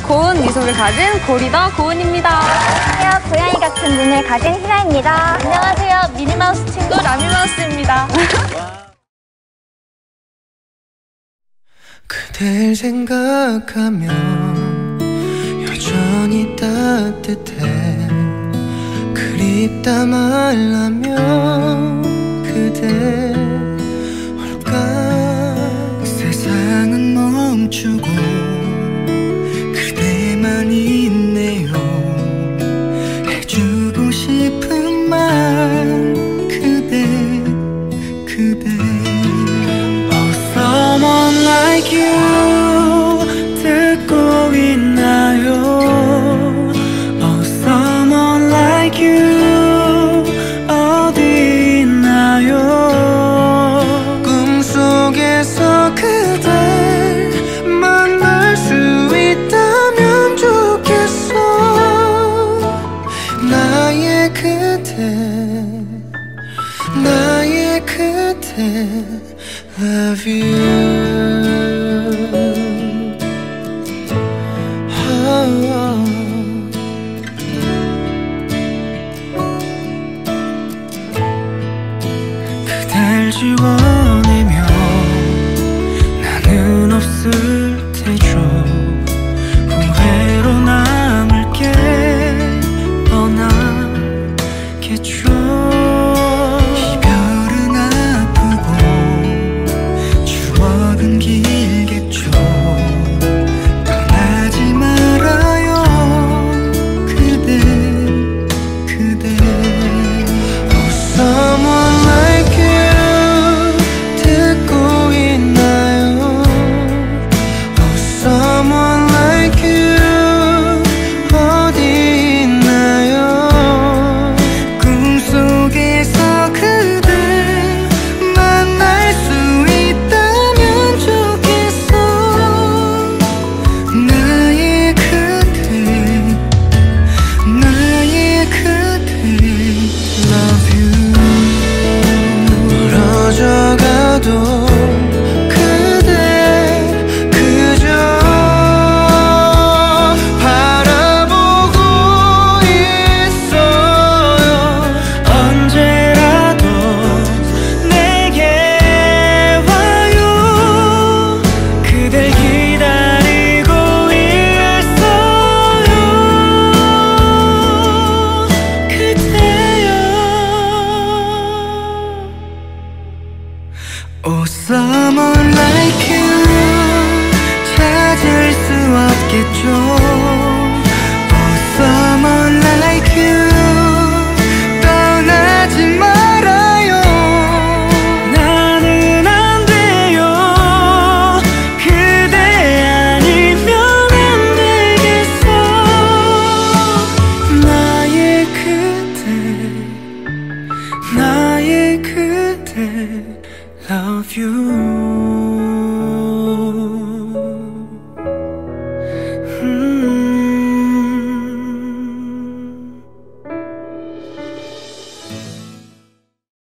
고운 미소를 가진 고리더 고은입니다. 안녕하세요. 고양이 같은 눈을 가진 희나입니다. 안녕하세요. 미니마우스 친구 라미마우스입니다. 그댈 생각하면 여전히 따뜻해. 그립다 말라면 그대 올까. 세상은 멈추고 그대만 있네요. 해주고 싶은 말 그대 Oh someone like you 듣고 있나요? Oh someone like you 어디 있나요? 꿈속에서 그댈 만날 수 있다면 좋겠어. 나의 그대 Love you. 그댈 지워내면 나는 없을 테죠. 후회로 남을게 뻔하겠죠. 이별은 아프고 추억은 길겠죠. 떠나지 말아요 그대 Oh someone like you 듣고 있나요? Oh someone like you 어디 있나요? 꿈속에서 그댈 만날 수 있다면 좋겠어. 나의 그대 Love you. 멀어져가도 그대 그저 바라보고 있어요. 언제라도 내게 와요. 그댈 기다리고 있어요. 그대여 Oh someone like you 찾을 수 없겠죠. Oh someone like you 떠나지 말아요. 나는 안 돼요. 그대 아니면 안 되겠어. 나의 그대 Love you.